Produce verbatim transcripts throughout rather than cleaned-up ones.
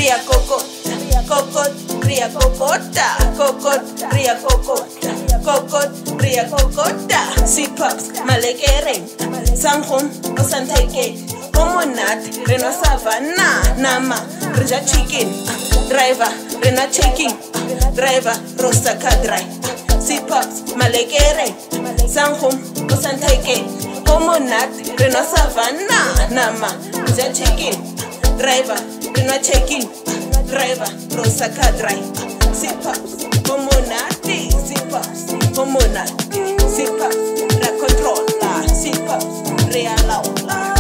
ria kokota, kokot, ria kokota, kokot, ria kokota, kokot, ria kokota. Sipaps, malekere, sanghum, osanteke, homonat, reno savana, nama, rija chicken, driver, rena checking, driver, rosta kadrai. Sipaps, malekere, sanghum, osanteke, homonat, reno savana, nama, rija chicken, driver, rena checking, driver, rosta kadrai. Sipaps, homonati, sipaps, homonati, sipaps, la controlla, sipaps, realaula.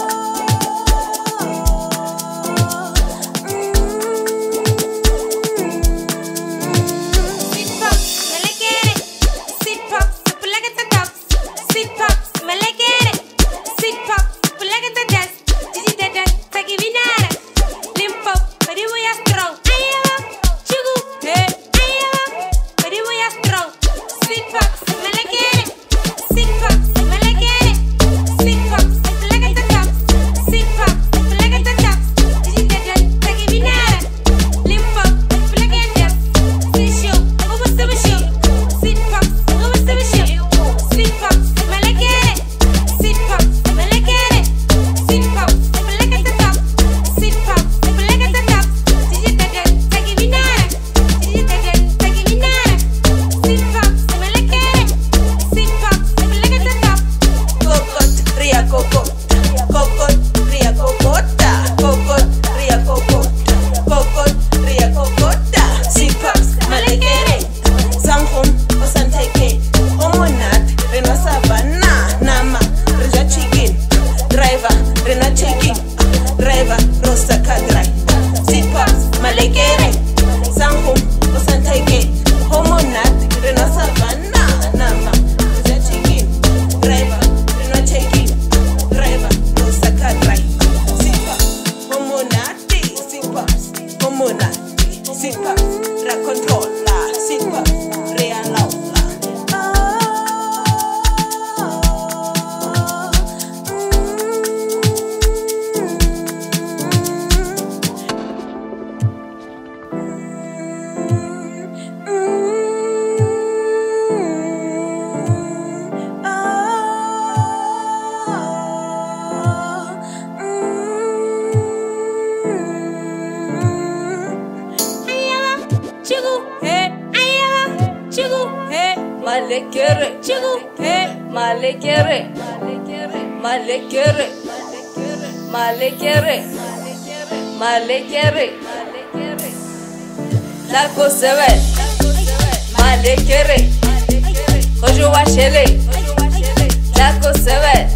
Malekere, malekere, malekere, malekere, malekere, la koseve, malekere, kojo washele, la koseve.